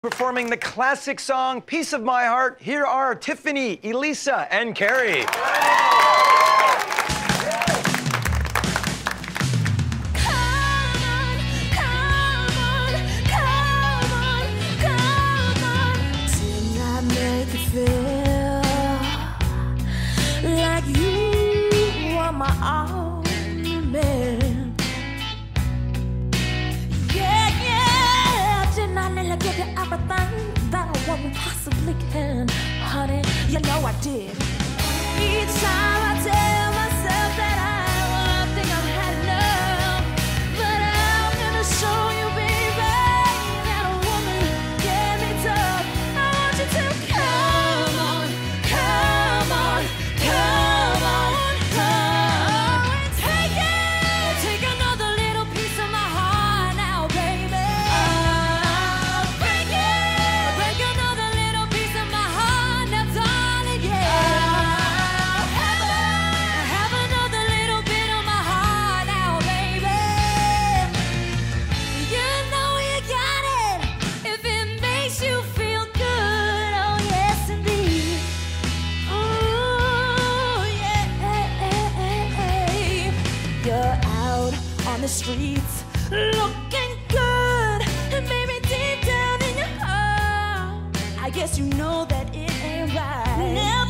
Performing the classic song, Piece of My Heart, here are Tiffany, Elisa, and Carrie. Like you are my only man. Yeah, didn't I let you give you everything that a woman possibly can? Honey, you know I did. Each time I tell myself that I think I've had enough, but I'm gonna show you, baby, that a woman can be tough. I want you to come on, come on, come on, come on. Take it, take another little piece of my heart now, baby. Break it, break another little piece of my heart now, darling, yeah. Have another little bit of my heart now, baby. You know you got it if it makes you feel good. Oh yes, indeed. Ooh, yeah. You're out on the streets looking good, and maybe deep down in your heart, I guess you know that it ain't right. Now